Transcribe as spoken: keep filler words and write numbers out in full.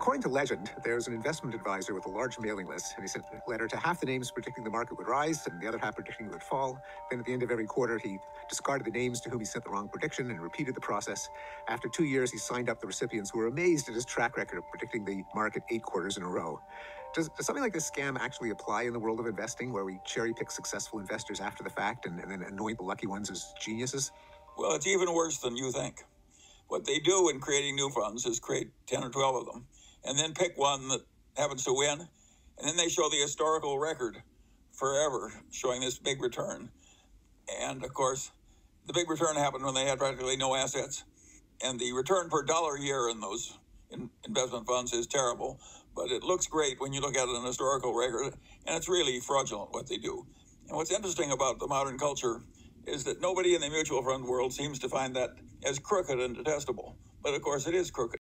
According to legend, there's an investment advisor with a large mailing list, and he sent a letter to half the names predicting the market would rise and the other half predicting it would fall. Then at the end of every quarter, he discarded the names to whom he sent the wrong prediction and repeated the process. After two years, he signed up the recipients who were amazed at his track record of predicting the market eight quarters in a row. Does, does something like this scam actually apply in the world of investing, where we cherry pick successful investors after the fact and, and then anoint the lucky ones as geniuses? Well, it's even worse than you think. What they do in creating new funds is create ten or twelve of them, and then pick one that happens to win, and then they show the historical record forever, showing this big return. And, of course, the big return happened when they had practically no assets, and the return per dollar a year in those in investment funds is terrible, but it looks great when you look at an historical record, and it's really fraudulent what they do. And what's interesting about the modern culture is that nobody in the mutual fund world seems to find that as crooked and detestable. But, of course, it is crooked.